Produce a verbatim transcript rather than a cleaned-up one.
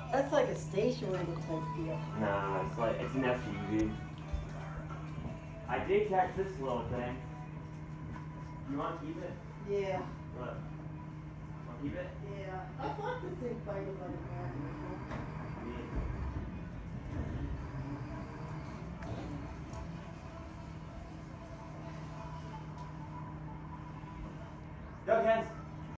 That's like a station wagon type deal. Nah, it's like it's an S U V. I did catch this little thing. You want to keep it? Yeah. Look. Want to keep it? Yeah. I thought this thing fighted like a man.